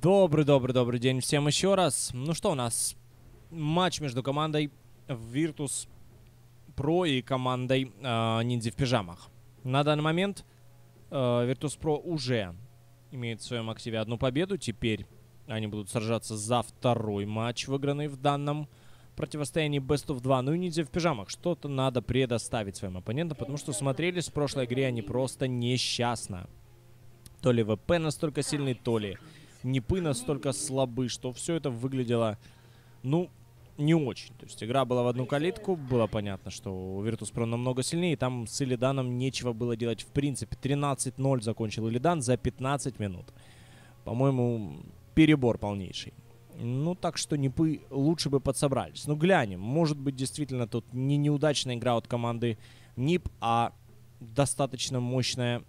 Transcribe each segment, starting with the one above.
Добрый день всем еще раз. Ну что, у нас матч между командой Virtus Pro и командой Ниндзя в пижамах. На данный момент Virtus Pro уже имеет в своем активе одну победу. Теперь они будут сражаться за второй матч, выигранный в данном противостоянии Best of 2. Ну и Ниндзя в пижамах. Что-то надо предоставить своим оппонентам, потому что смотрелись в прошлой игре они просто несчастно. То ли ВП настолько сильный, то ли Нипы настолько слабы, что все это выглядело, ну, не очень. То есть игра была в одну калитку, было понятно, что у Virtus Pro намного сильнее, и там с Илиданом нечего было делать в принципе. 13-0 закончил Илидан за 15 минут. По-моему, перебор полнейший. Ну, так что Нипы лучше бы подсобрались. Ну, глянем. Может быть, действительно, тут не неудачная игра от команды Нип, а достаточно мощная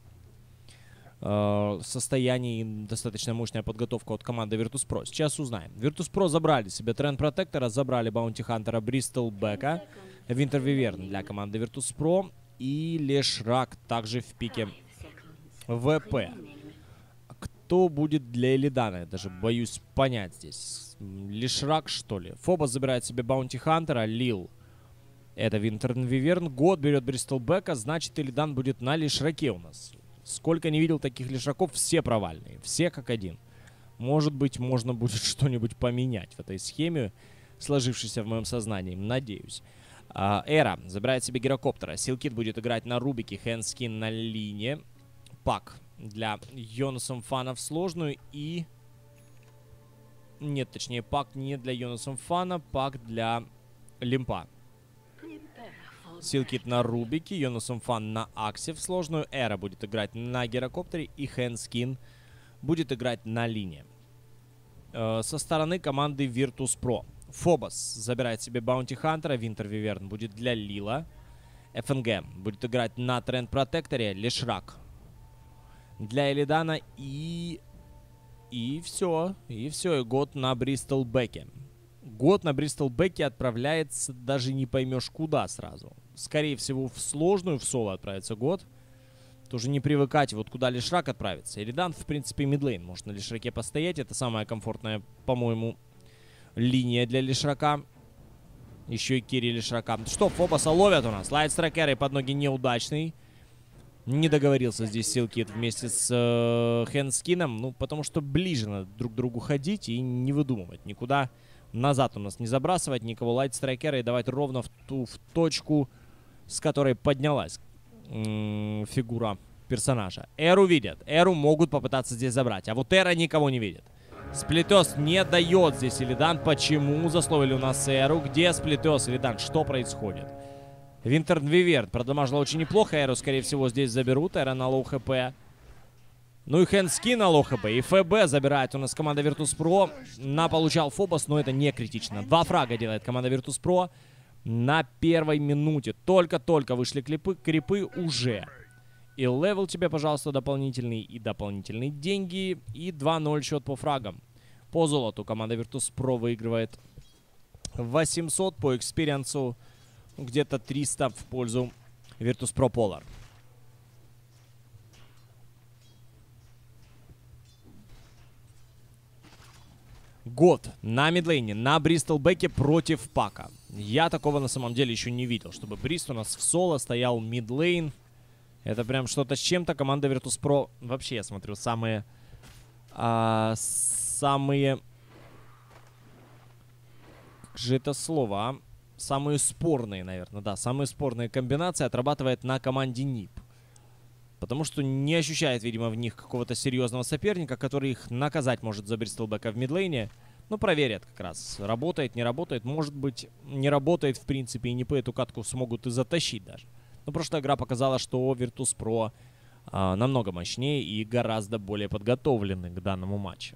состояние и достаточно мощная подготовка от команды Virtus Pro. Сейчас узнаем. Virtus Pro забрали себе Тренд Протектора, забрали Баунти Хантера, Бристол Бека, Винтер Виверн для команды Virtus Pro и Лешрак также в пике ВП. Кто будет для Илидана? Я даже боюсь понять здесь. Лешрак, что ли? Фобос забирает себе Баунти Хантера, Лил. Это Винтер Виверн. Год берет Бристол Бека, значит Илидан будет на Лешраке у нас. Сколько не видел таких лишаков, все провальные. Все как один. Может быть, можно будет что-нибудь поменять в этой схеме, сложившейся в моем сознании. Надеюсь. Эра забирает себе гирокоптера. Силкит будет играть на Рубике. Хэндскин на линии. Пак для Йонасом Фана в сложную. И... Нет, точнее, пак не для Йонасом Фана. Пак для Лимпа. Силкит на Рубике, Йонасом Фан на Аксе в сложную. Эра будет играть на гирокоптере. И Хэндскин будет играть на линии. Со стороны команды Virtus Pro. Фобос забирает себе Баунти Хантера. Винтер Виверн будет для Лила. ФНГ будет играть на Тренд Протекторе. Лешрак для Илидана. И все. И год на Бристол Беке. Год на Бристол Беке отправляется, даже не поймешь куда сразу. Скорее всего, в сложную, в соло отправится год. Тоже не привыкать, вот куда Лешрак отправится. Илидан, в принципе, мидлейн может на Лешраке постоять. Это самая комфортная, по-моему, линия для Лешрака. Еще и Кири Лешрака. Что, Фобоса ловят у нас. Лайтстрайкеры под ноги неудачный. Не договорился здесь Силкит вместе с Хэндскином. Ну, потому что ближе надо друг к другу ходить и не выдумывать никуда. Назад у нас не забрасывать никого. Лайтстрайкера и давать ровно в точку, с которой поднялась фигура персонажа. Эру видят. Эру могут попытаться здесь забрать. А вот Эра никого не видит. Сплитес не дает здесь Илидан. Почему засловили у нас Эру? Где Сплитес, Илидан? Что происходит? Винтер Виверн продамажила очень неплохо. Эру, скорее всего, здесь заберут. Эра на лоу хп. Ну и Хэндскин на лоу хп. И ФБ забирает у нас команда Virtus Pro. Получал Фобос, но это не критично. 2 фрага делает команда Virtus Pro на первой минуте. Только-только вышли крипы уже. И левел тебе, пожалуйста, дополнительный. И дополнительные деньги. И 2-0 счет по фрагам. По золоту команда Virtus Pro выигрывает 800. По экспириенсу где-то 300 в пользу Virtus Pro Polar. Год на мидлейне, на Бристол Беке против Пака. Я такого на самом деле еще не видел, чтобы Брист у нас в соло стоял мидлейн. Это прям что-то с чем-то. Команда Virtus Pro, вообще, я смотрю, самые... Как же это слово, а? Самые спорные, наверное, да. Самые спорные комбинации отрабатывает на команде Нип. Потому что не ощущает, видимо, в них какого-то серьезного соперника, который их наказать может за Бристолбека в мидлейне. Ну, проверят как раз. Работает, не работает. Может быть, не работает, в принципе, и не по эту катку смогут и затащить даже. Но прошлая игра показала, что Virtus Pro намного мощнее и гораздо более подготовлены к данному матчу.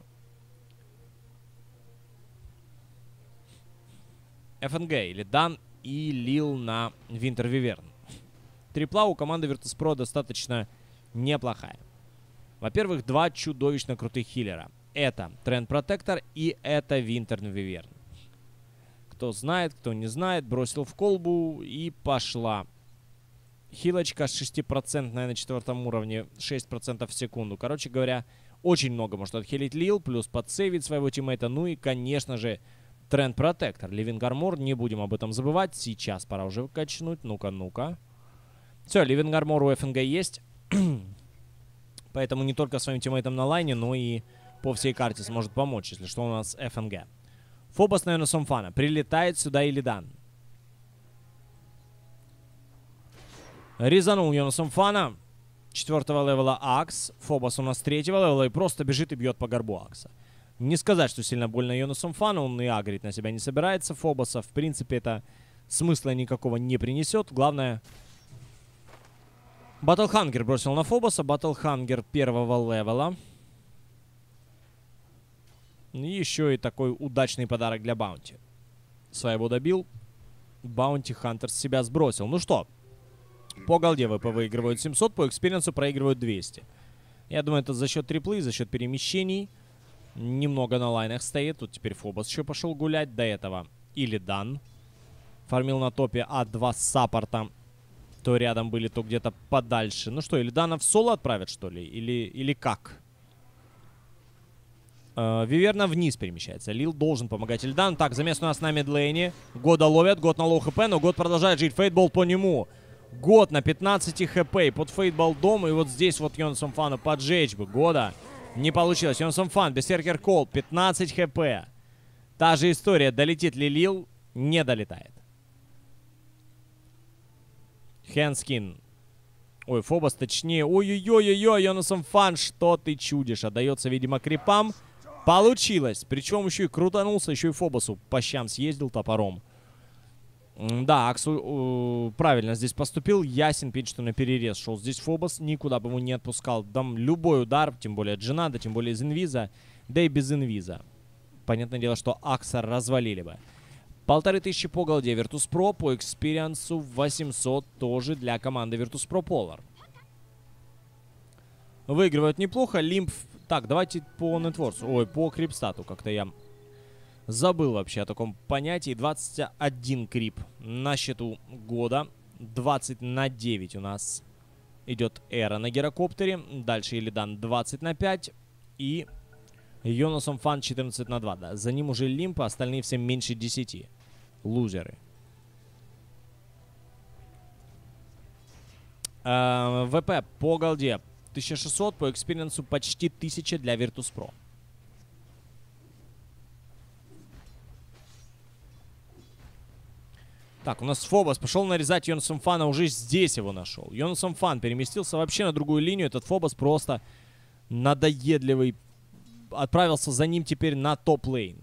ФНГ, Илидан и Лил на Винтер Виверн. Трипла у команды Virtus Pro достаточно неплохая. Во-первых, 2 чудовищно крутых хиллера. Это Тренд Протектор и это Винтер Виверн. Кто знает, кто не знает, бросил в колбу и пошла. Хилочка 6% на 4 уровне, 6% в секунду. Короче говоря, Очень много может отхилить Лил, плюс подсейвить своего тиммейта. Ну и, конечно же, Тренд Протектор. Living Armor, не будем об этом забывать. Сейчас пора уже качнуть. Ну-ка, ну-ка. Все, Living Armor у ФНГ есть. Поэтому не только своим тиммейтам на лайне, но и по всей карте сможет помочь, если что у нас ФНГ. Фобос на Йонасомфана. Прилетает сюда Илидан. Резанул Йонасомфана. 4-го левела Акс. Фобос у нас 3-го левела и просто бежит и бьет по горбу Акса. Не сказать, что сильно больно Йонасомфану. Он и агрить на себя не собирается. Фобоса, в принципе, это смысла никакого не принесет. Главное... Батлхангер бросил на Фобоса. Батлхангер 1-го левела. И еще и такой удачный подарок для Баунти. Своего добил. Баунти Хантер с себя сбросил. Ну что, по голде ВП выигрывают 700, по экспириенсу проигрывают 200. Я думаю, это за счет триплы, за счет перемещений. Немного на лайнах стоит. Тут теперь Фобос еще пошел гулять. До этого Илидан фармил на топе А2 с саппорта. То рядом были, то где-то подальше. Ну что, Илидана в соло отправят, что ли? Или как? Виверна вниз перемещается. Лил должен помогать Ильдану. Так, замес у нас на мидлейне. Года ловят. Год на лоу хп, но Год продолжает жить. Фейтбол по нему. Год на 15 хп. Под фейтболдом. И вот здесь вот Йонасомфану поджечь бы. Года не получилось. Йонасомфан, Берсеркер Кол. 15 хп. Та же история. Долетит ли Лил? Не долетает. Хэнскин. Ой, Фобос точнее. Ой-ой-ой-ой, Йонасомфан, что ты чудишь? Отдается, видимо, крипам. Получилось. Причем еще и крутанулся, еще и Фобосу по щам съездил топором. Да, Аксу правильно здесь поступил. Ясен пень, что на перерез шел здесь Фобос. Никуда бы ему не отпускал. Там любой удар, тем более Джинада, тем более из инвиза. Да и без инвиза. Понятное дело, что Акса развалили бы. 1500 по голде Virtus.pro, по экспириенсу 800 тоже для команды Virtus.pro Polar. Выигрывают неплохо. Лимп. Так, давайте по нетворсу. Ой, по крипстату. Как-то я забыл вообще о таком понятии. 21 крип на счету Года. 20 на 9 у нас идет Эра на гирокоптере. Дальше Илидан 20 на 5. И Йонасомфан 14 на 2. Да. За ним уже Лимп, а остальные все меньше 10. Лузеры. ВП по голде 1600, по экспириенсу почти 1000 для Virtus.pro. Так, у нас Фобос пошел нарезать Йонасомфана, уже здесь его нашел. Йонасомфан переместился вообще на другую линию. Этот Фобос просто надоедливый. Отправился за ним теперь на топ-лейн.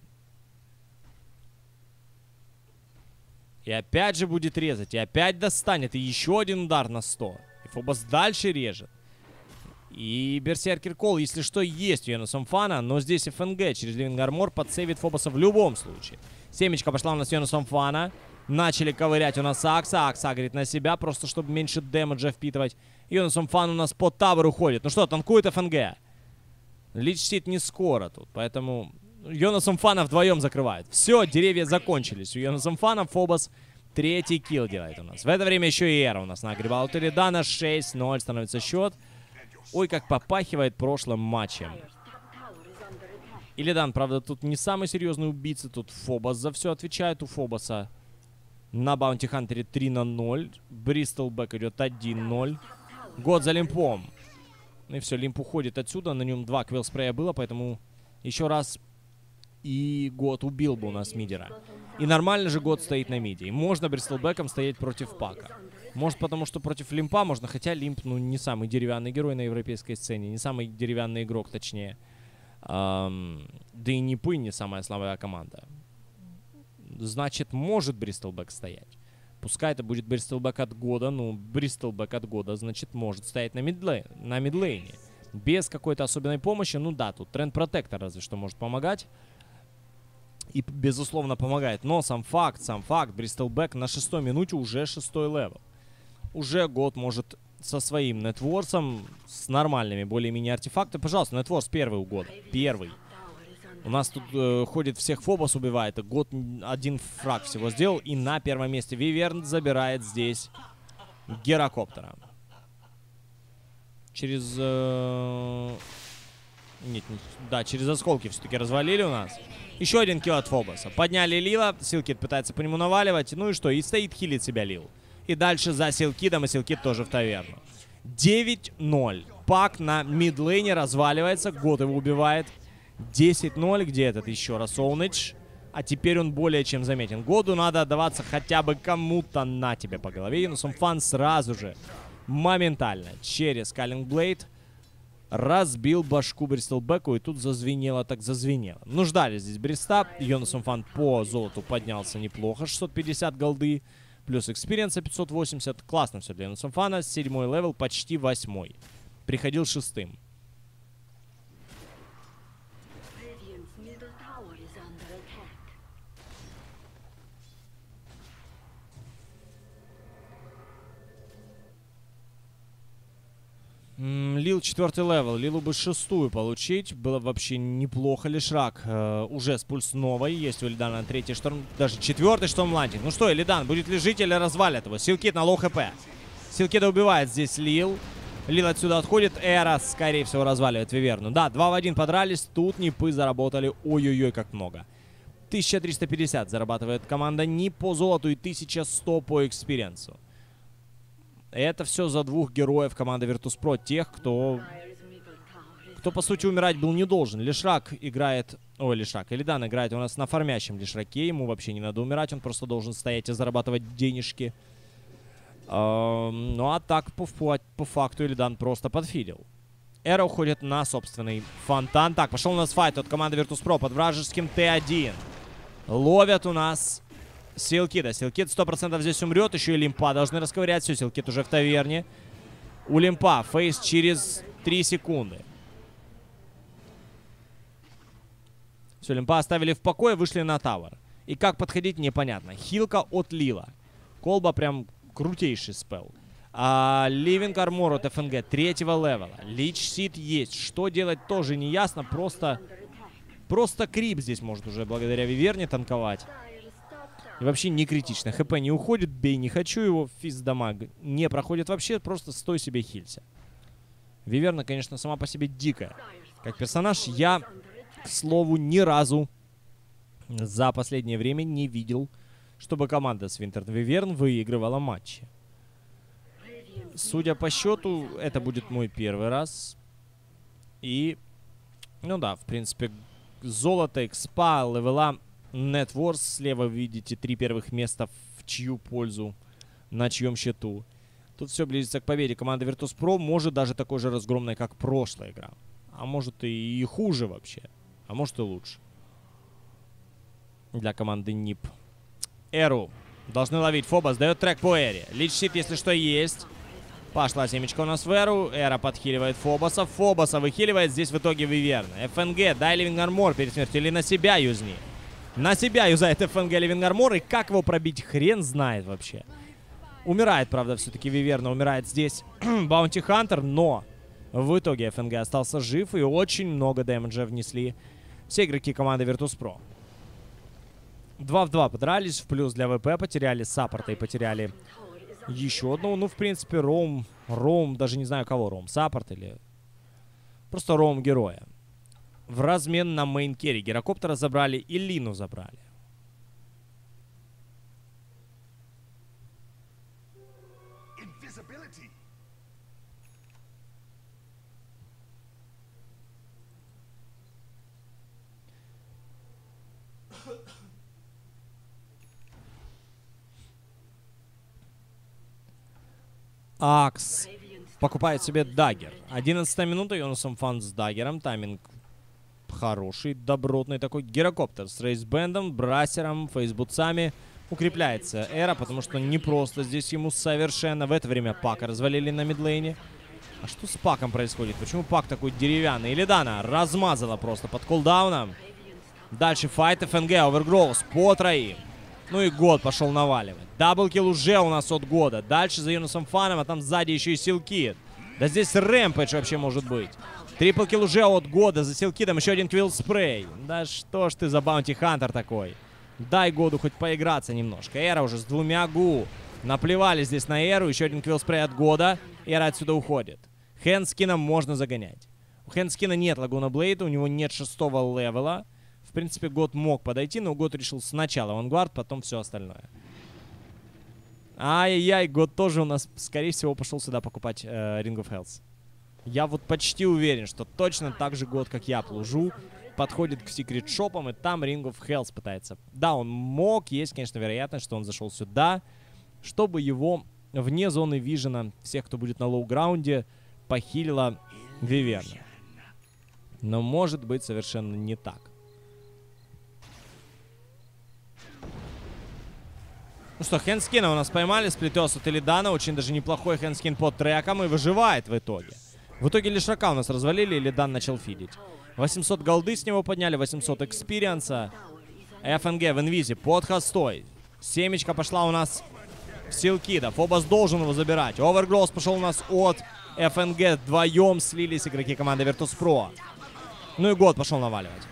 И опять же будет резать. И опять достанет. И еще один удар на 100. И Фобос дальше режет. И Берсеркер Кол, если что, есть у Йонасомфана. Но здесь ФНГ через Living Armor подсейвит Фобоса в любом случае. Семечка пошла у нас Йонасомфана. Начали ковырять у нас Акса. Акса агрит на себя, просто чтобы меньше дэмэджа впитывать. Йонасомфан у нас по табору ходит. Ну что, танкует ФНГ. Личсит не скоро тут, поэтому Йонасомфана вдвоем закрывает. Все, деревья закончились. У Йонасомфана Фобос 3-й килл делает у нас. В это время еще и Эра у нас нагребал. У Илидана 6-0 становится счет. Ой, как попахивает прошлым матчем. Илидан, правда, тут не самый серьезный убийца. Тут Фобос за все отвечает. У Фобоса на Баунти Хантере 3-0. Бристолбэк идет 1-0. Год за Лимпом. Ну и все, Лимп уходит отсюда. На нем 2 квилл-спрея было, поэтому еще раз и Год убил бы у нас мидера. И нормально же Год стоит на миде. И можно Бристолбэком стоять против Пака. Может, потому что против Лимпа можно, хотя Лимп, ну, не самый деревянный герой на европейской сцене. Не самый деревянный игрок, точнее. Да и Нипы не самая слабая команда. Значит, может Бристолбэк стоять. Пускай это будет Бристолбэк от Года. Ну, Бристолбэк от Года, значит, может стоять на мидлейне. Без какой-то особенной помощи. Ну да, тут Тренд Протектор разве что может помогать. И, безусловно, помогает. Но сам факт, Бристолбэк на 6-й минуте уже 6-й левел. Уже Год может со своим нетворсом, с нормальными более-менее артефактами. Пожалуйста, нетворс первый у Года. Первый. У нас тут ходит всех Фобос убивает. И Год один фраг всего сделал. И на первом месте Виверн забирает здесь гирокоптера. Через Нет, да, через осколки все-таки развалили у нас. Еще один килл от Фобоса. Подняли Лила. Силкид пытается по нему наваливать. Ну и что? И стоит, хилит себя Лил. И дальше за Силкидом. И Силкид тоже в таверну. 9-0. Пак на мидлейне разваливается. Год его убивает. 10-0. Где этот еще раз? Оунедж. А теперь он более чем заметен. Году надо отдаваться хотя бы кому-то на тебе по голове. Юнусом Фан сразу же, моментально, через Каллинг Блейд разбил башку Бристлбеку. И тут зазвенело, так зазвенело. Ну, ждали здесь Бриста. Юнусом Фан по золоту поднялся неплохо. 650 голды. Плюс экспириенса 580. Классно все для Юнусом Фана. 7-й левел, почти 8-й. Приходил 6-м. Лил 4-й левел. Лилу бы 6-ю получить. Было вообще неплохо. Лишрак уже с пульс новой. Есть у Элидана 3-й шторм. Даже 4-й штормлантинг. Ну что, Элидан будет ли жить или развалит его? Силкид на лоу хп. Силкида убивает здесь Лил. Лил отсюда отходит. Эра, скорее всего, разваливает Виверну. Да, 2 в 1 подрались. Тут Нипы заработали. Ой-ой-ой, как много. 1350 зарабатывает команда Нип по золоту и 1100 по экспириенсу. Это все за 2 героев команды Virtus.pro. Тех, кто, по сути, умирать был не должен. Лишрак играет... Ой, Лишрак. Элидан играет у нас на фармящем Лишраке. Ему вообще не надо умирать. Он просто должен стоять и зарабатывать денежки. Ну а так, по факту, Элидан просто подфидел. Эра уходит на собственный фонтан. Так, пошел у нас файт от команды Virtus.pro под вражеским Т1. Ловят у нас... Силкида. Силкид 100% здесь умрет. Еще и Лимпа должны расковырять. Все, Силкид уже в таверне. У Лимпа фейс через 3 секунды. Все, Лимпа оставили в покое, вышли на тавер. И как подходить, непонятно. Хилка от Лила. Колба прям крутейший спел. Ливинг армор от ФНГ 3-го левела. Лич Сид есть. Что делать, тоже не ясно. Просто крип здесь может уже благодаря Виверне танковать. И вообще не критично. ХП не уходит, бей не хочу его. Физ-дамаг не проходит вообще, просто стой себе хилься. Виверна, конечно, сама по себе дикая. Как персонаж я, к слову, ни разу за последнее время не видел, чтобы команда с Винтерн Виверн выигрывала матчи. Судя по счету, это будет мой первый раз. И, ну да, в принципе, золото, экспа, левела... Netwars, слева видите 3 первых места в чью пользу, на чьем счету. Тут все близится к победе. Команда Virtus.pro может даже такой же разгромной, как прошлая игра. А может и хуже вообще. А может и лучше. Для команды НИП. Эру должны ловить. Фобос дает трек по Эре. Личсит, если что, есть. Пошла семечка у нас в Эру. Эра подхиливает Фобоса. Фобоса выхиливает здесь в итоге Виверна. ФНГ, дай Ливинг Армор перед смертью. Или на себя юзни. На себя юзает ФНГ Ливинг Армор. И как его пробить, хрен знает вообще. Умирает, правда, все-таки Виверна. Умирает здесь Баунти Хантер. Но в итоге ФНГ остался жив. И очень много дэмэджа внесли все игроки команды Virtus.pro. 2 в 2 подрались. В плюс для ВП потеряли саппорта и потеряли еще одного. Ну, в принципе, Ром, даже не знаю кого Ром. Саппорт или просто Ром героя. В размен на мейн-керри. Гирокоптера забрали и Лину забрали. Акс покупает себе даггер. 11 минута, Юнусом Фан с даггером. Тайминг хороший, добротный такой. Гирокоптер с рейсбендом, брасером, фейсбутсами. Укрепляется Эра, потому что не просто здесь ему совершенно. В это время Пака развалили на мидлейне. А что с Паком происходит? Почему Пак такой деревянный? Илидана размазала просто под кулдауном. Дальше файт ФНГ, Овергроус по троим. Ну и год пошел наваливать. Даблкил уже у нас от года. Дальше за Юнусом Фаном, а там сзади еще и Силкид. Да здесь рэмпэдж вообще может быть. Триплкил уже от года за Силкидом. Еще один квилл спрей. Да что ж ты за Баунти Хантер такой. Дай году хоть поиграться немножко. Эра уже с 2 гу. Наплевали здесь на Эру. Еще один квилл спрей от года. Эра отсюда уходит. Хэнскином можно загонять. У Хэнскина нет Лагуна Блейда, у него нет 6-го левела. В принципе, год мог подойти, но год решил сначала Вангард, потом все остальное. Ай-яй-яй, год тоже у нас, скорее всего, пошел сюда покупать Ring of Hells. Я вот почти уверен, что точно так же год, как я плужу, подходит к секрет-шопам, и там Ring of Hells пытается. Да, он мог, есть, конечно, вероятность, что он зашел сюда, чтобы его вне зоны вижена, всех, кто будет на лоу-граунде, похилила Виверна. Но может быть совершенно не так. Ну что, Хэнскина у нас поймали, сплетес от Илидана. Очень даже неплохой Хэнскин под треком и выживает в итоге. В итоге Лишака у нас развалили, Илидан начал фидить. 800 голды с него подняли, 800 экспириенса. ФНГ в инвизе под хостой. Семечка пошла у нас в Силкида. Фобос должен его забирать. Овергросс пошел у нас от ФНГ. Вдвоем слились игроки команды Virtus.pro. Ну и год пошел наваливать.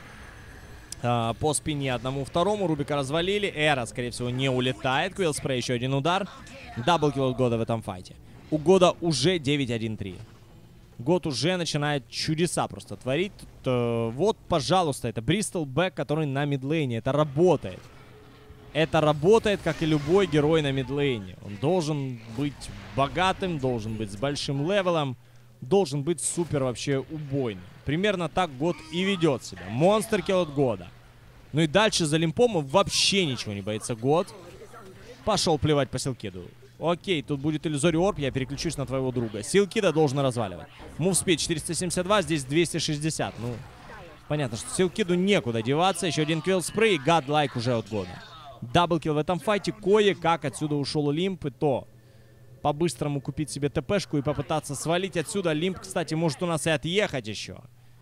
По спине одному-второму. Рубика развалили. Эра, скорее всего, не улетает. Квиллспрей еще один удар. Даблкил от года в этом файте. У года уже 9-1-3. Год уже начинает чудеса просто творить. Тут, вот, пожалуйста, это Бристол Бэк, который на мидлейне. Это работает. Это работает, как и любой герой на мидлейне. Он должен быть богатым, должен быть с большим левелом, должен быть супер вообще убойным. Примерно так год и ведет себя. Монстер-килл от года. Ну и дальше за лимпом вообще ничего не боится год. Пошел плевать по Силкиду. Окей, тут будет иллюзорий орб, я переключусь на твоего друга. Силкида должен разваливать. Мувспид 472, здесь 260. Ну, понятно, что Силкиду некуда деваться. Еще один квилл-спрей, гадлайк уже от года. Даблкил в этом файте. Кое-как отсюда ушел Лимп, и то по-быстрому купить себе ТПшку и попытаться свалить отсюда. Лимп, кстати, может у нас и отъехать еще.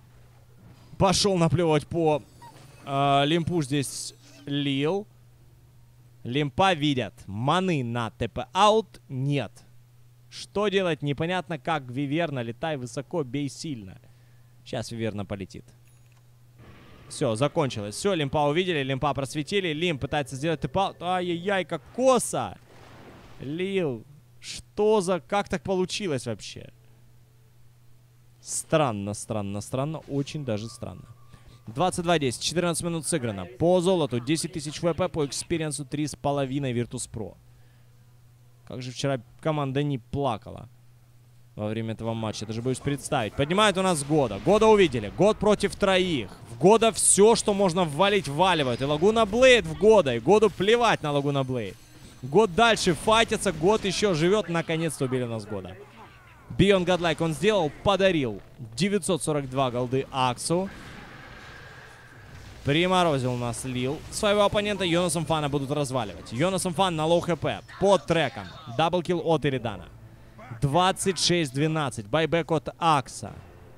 Пошел наплевывать по Лимпу здесь Лил. Лимпа видят. Маны на ТП-аут нет. Что делать, непонятно как. Виверна, летай высоко, бей сильно. Сейчас Виверна полетит. Все, закончилось. Все, Лимпа увидели, Лимпа просветили. Лимп пытается сделать ТП-аут. Ай-яй-яй, как косо. Лил, что за... Как так получилось вообще? Странно, странно, странно. Очень даже странно. 22-10, 14 минут сыграно. По золоту 10 тысяч ВП, по экспириенсу 3,5 Virtus.pro. Как же вчера команда не плакала во время этого матча. Даже боюсь представить. Поднимает у нас года. Года увидели. Год против троих. В года все, что можно ввалить, вваливают. И Лагуна Блейд в года. И году плевать на Лагуна Блейд. Год дальше файтится. Год еще живет. Наконец-то убили у нас года. Beyond Godlike он сделал. Подарил 942 голды Аксу. Приморозил у нас Лил. Своего оппонента Йонасом Фана будут разваливать. Йонасом Фан на лоу хп. Под треком. Даблкил от Иридана. 26-12. Байбек от Акса.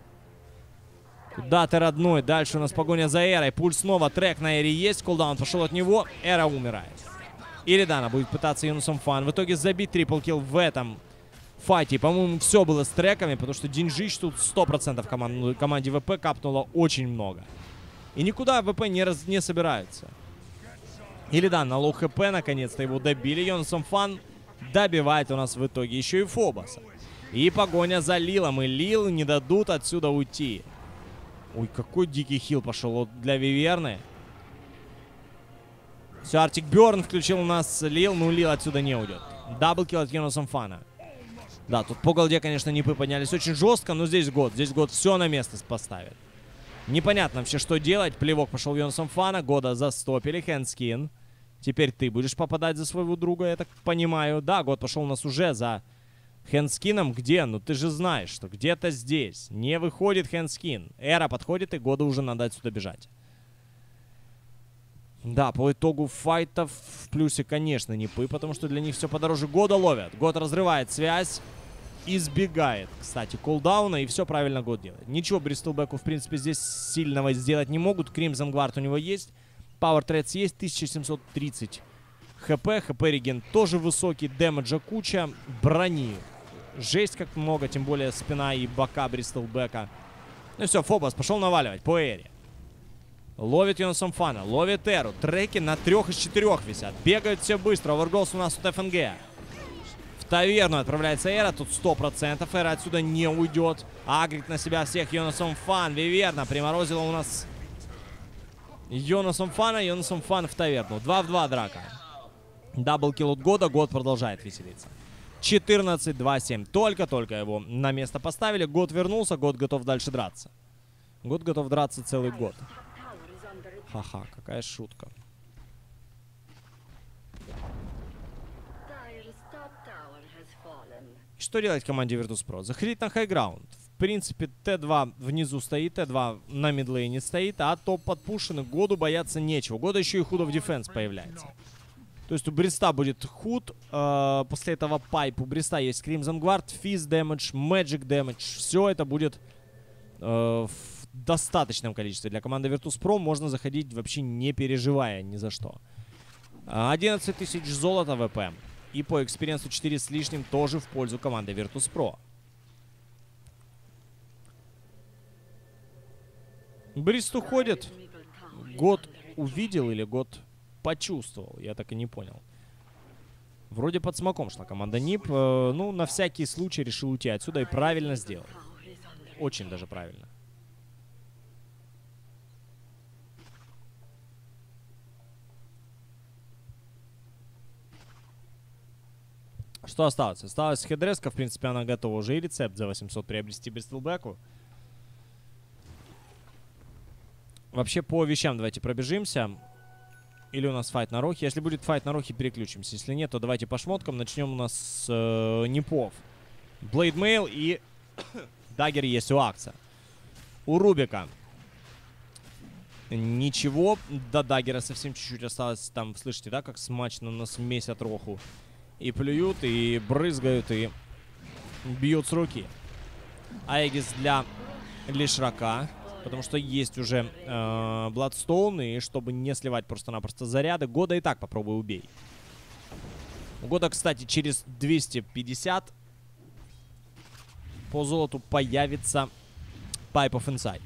Куда ты, родной? Дальше у нас погоня за Эрой. Пульс снова. Трек на Эре есть. Кулдаун пошел от него. Эра умирает. Иридана будет пытаться Йонасом Фан. В итоге забить трипл-килл в этом файте. По-моему, все было с треками, потому что Динжич тут 100% команде ВП капнуло очень много. И никуда ВП не собираются. Илидан на лоу хп, наконец-то его добили. Йонасом Фан добивает у нас в итоге еще и Фобоса. И погоня за Лилом. И Лил не дадут отсюда уйти. Ой, какой дикий хил пошел для Виверны. Все, Артик Бёрн включил у нас Лил. Ну, Лил отсюда не уйдет. Даблкил от Йонасом Фана. Да, тут по голде, конечно, Нипы поднялись очень жестко, но здесь год. Здесь год все на место поставит. Непонятно вообще, что делать. Плевок пошел Йонасом Фана. Года застопили. Хэнскин. Теперь ты будешь попадать за своего друга, я так понимаю. Да, год пошел у нас уже за Хэнскином. Где? Ну ты же знаешь, что где-то здесь не выходит Хэнскин. Эра подходит, и года уже надо отсюда бежать. Да, по итогу файтов в плюсе, конечно, Нипы, потому что для них все подороже. Года ловят. Год разрывает связь. Избегает, кстати, кулдауна, и все правильно год делает. Ничего Бристолбеку, в принципе, здесь сильного сделать не могут. Кримсон Гвард у него есть. Power Threads есть. 1730 хп. ХП реген тоже высокий. Дэмэджа куча. Брони жесть как много. Тем более спина и бока Бристолбека. Ну все, Фобос пошел наваливать по Эре. Ловит Йонасом Фана. Ловит Эру. Треки на 3 из 4 висят. Бегают все быстро. Оверголс у нас от ФНГ. таверну отправляется Эра. Тут 100% Эра отсюда не уйдет. Агрит на себя всех. Йонасом Фан. Виверна приморозила у нас Йонасом Фан в таверну. 2 в 2 драка. Даблкил от Года. Год продолжает веселиться. 14-2-7. Только-только его на место поставили. Год вернулся. Год готов дальше драться. Год готов драться целый год. Ха-ха, какая шутка. Что делать команде Virtus.pro? Заходить на хайграунд. В принципе, Т2 внизу стоит, Т2 на мидлейне стоит, а топ подпушен. Году бояться нечего. Года еще и худ в дефенс появляется. То есть у Бриста будет худ, после этого пайп. У Бриста есть Crimson Guard, Fizz Damage, Magic Damage. Все это будет в достаточном количестве. Для команды Virtus.pro можно заходить вообще не переживая ни за что. 11 тысяч золота ВП. И по экспириенсу 4 с лишним тоже в пользу команды Virtus.pro. Брист уходит. Год увидел или год почувствовал? Я так и не понял. Вроде под смоком шла команда НИП. Ну, на всякий случай решил уйти отсюда и правильно сделал. Очень даже правильно. Что осталось? Осталась хедреска. В принципе, она готова уже. И рецепт за 800 приобрести Бристлбеку. Вообще, по вещам давайте пробежимся. Или у нас файт на Рохе. Если будет файт на Рохе, переключимся. Если нет, то давайте по шмоткам. Начнем у нас с Нипов. Блейдмейл и Даггер есть у Акса. У Рубика ничего. До Даггера совсем чуть-чуть осталось. Там, слышите, да, как смачно нас месят Роху. И плюют, и брызгают, и бьют с руки. Аегис для Лишрака. Потому что есть уже Бладстоун. И чтобы не сливать просто-напросто заряды, Года и так попробуй убей. У Года, кстати, через 250 по золоту появится Pipe of Insight.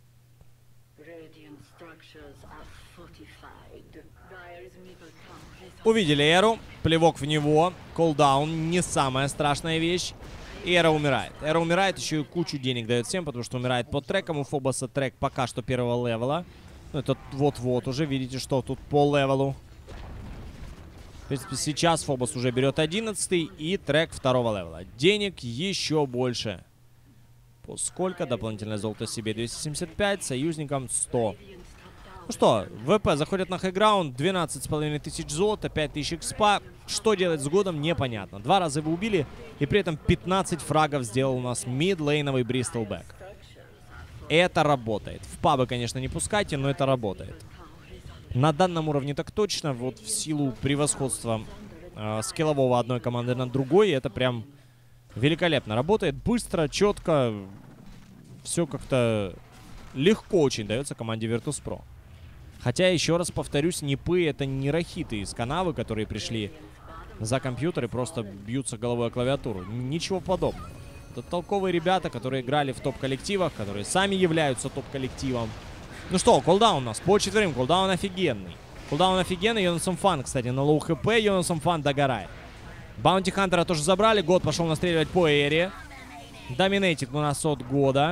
Увидели Эру. Плевок в него. Колдаун. Не самая страшная вещь. И Эра умирает. Эра умирает, еще и кучу денег дает всем, потому что умирает под треком. У Фобоса трек пока что первого левела. Ну, это вот-вот уже. Видите, что тут по левелу. В принципе, сейчас Фобос уже берет 11-й и трек второго левела. Денег еще больше. По сколько? Дополнительное золото себе 275, союзникам 100. Ну что, ВП заходят на хайграунд, 12,5 тысяч золота, 5 тысяч экспа. Что делать с Годом, непонятно. 2 раза его убили, и при этом 15 фрагов сделал у нас мид-лейновый Бристлбек. Это работает. В пабы, конечно, не пускайте, но это работает. На данном уровне так точно, вот в силу превосходства скиллового одной команды над другой, это прям великолепно работает. Быстро, четко, все как-то легко очень дается команде Virtus.pro. Хотя, еще раз повторюсь, Нипы — это не рахиты из канавы, которые пришли за компьютер и просто бьются головой о клавиатуру. Ничего подобного. Это толковые ребята, которые играли в топ-коллективах, которые сами являются топ-коллективом. Ну что, колдаун у нас по четверым. Колдаун офигенный. Колдаун офигенный. Йонасом Фан, кстати, на лоу хп. Йонасом Фан догорает. Баунти Хантера тоже забрали. Год пошел настреливать по Эре. Доминейтит у нас от Года.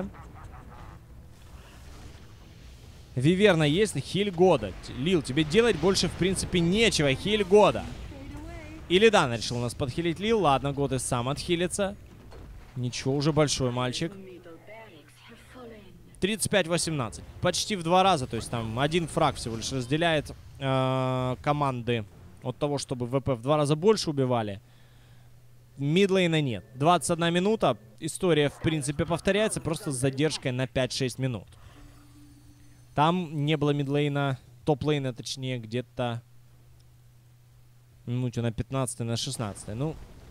Виверна есть, хиль Года. Лил, тебе делать больше, в принципе, нечего. Хиль Года. Или да, решил у нас подхилить Лил. Ладно, Год и сам отхилится. Ничего, уже большой мальчик. 35-18. Почти в 2 раза. То есть там один фраг всего лишь разделяет команды от того, чтобы ВП в 2 раза больше убивали. Мидлейна нет. 21 минута. История, в принципе, повторяется, просто с задержкой на 5-6 минут. Там не было мидлейна, топ-лейна, точнее, где-то минуте на 15 на 16. Ну,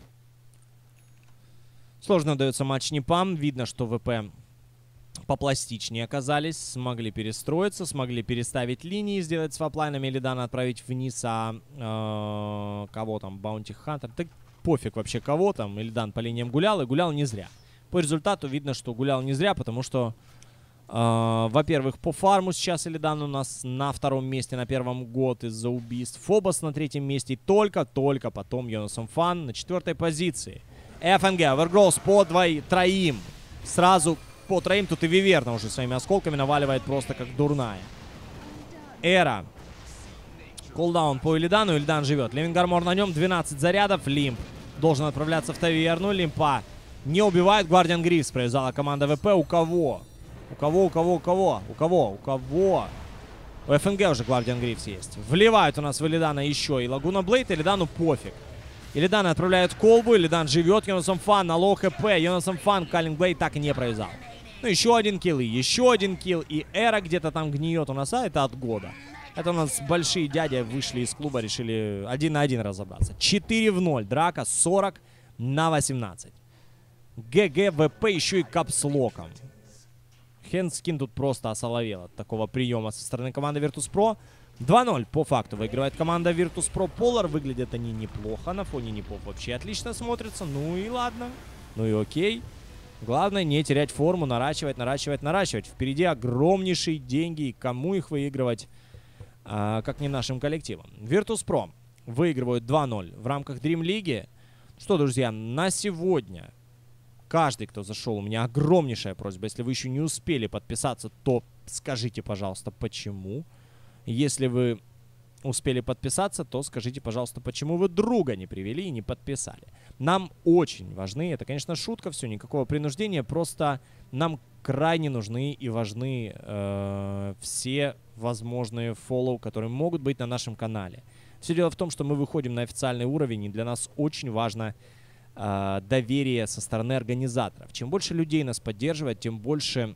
сложно дается матч Нипам. Видно, что ВП попластичнее оказались. Смогли перестроиться, смогли переставить линии, сделать сваплайнами, Илидана отправить вниз, а кого там, Баунти Хантер. Так пофиг вообще кого там. Илидан по линиям гулял, и гулял не зря. По результату видно, что гулял не зря, потому что Во-первых, по фарму сейчас Illidan у нас на втором месте, на первом год из-за убийств. Фобос на третьем месте. И только потом Йонасом Фан на четвертой позиции. ФНГ, Overgrowth по троим. Сразу по троим. Тут и Виверна уже своими осколками наваливает просто как дурная. Эра. Колдаун по Illidan. Illidan живет. Living Armor на нем. 12 зарядов. Лимп должен отправляться в таверну. Лимпа не убивает. Guardian Greaves провязала команда ВП. У кого? У кого? У ФНГ уже Guardian Greaves есть. Вливают у нас в Illidan еще и Лагуна Блейд. Illidan пофиг. Illidan отправляет колбу. Illidan живет. Йонасом Фан на лоу хп. Йонасом Фан Каллинг Блейд так и не провязал. Ну, еще один килл. И еще один килл. И Эра где-то там гниет у нас. А это от года. Это у нас большие дяди вышли из клуба. Решили 1 на 1 разобраться. 4-0. Драка 40 на 18. ГГ ВП еще и капслоком. Хенскин тут просто осоловел от такого приема со стороны команды Virtus.pro. 2-0 по факту выигрывает команда Virtus.pro. Polar. Выглядят они неплохо. На фоне Непов вообще отлично смотрятся. Ну и ладно. Ну и окей. Главное не терять форму. Наращивать. Впереди огромнейшие деньги. И кому их выигрывать, как не нашим коллективам. Virtus.pro выигрывают 2-0 в рамках Dream League. Что, друзья, на сегодня... Каждый, кто зашел, у меня огромнейшая просьба. Если вы еще не успели подписаться, то скажите, пожалуйста, почему. Если вы успели подписаться, то скажите, пожалуйста, почему вы друга не привели и не подписали. Нам очень важны, это, конечно, шутка, все, никакого принуждения, просто нам крайне нужны и важны все возможные фоллоу, которые могут быть на нашем канале. Все дело в том, что мы выходим на официальный уровень, и для нас очень важно доверие со стороны организаторов. Чем больше людей нас поддерживает, тем больше,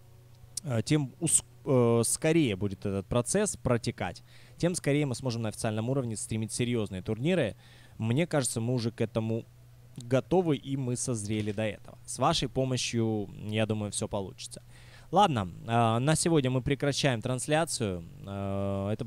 тем скорее будет этот процесс протекать. Тем скорее мы сможем на официальном уровне стримить серьезные турниры. Мне кажется, мы уже к этому готовы и мы созрели до этого. С вашей помощью, я думаю, все получится. Ладно, на сегодня мы прекращаем трансляцию. Это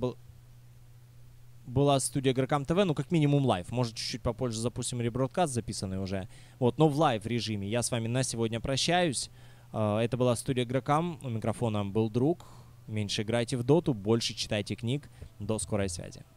была студия Игрокам ТВ, ну, как минимум лайв. Может, чуть-чуть попозже запустим ребродкаст, записанный уже. Вот, но в лайв режиме. Я с вами на сегодня прощаюсь. Это была студия Игрокам. У микрофона был Друг. Меньше играйте в доту, больше читайте книг. До скорой связи.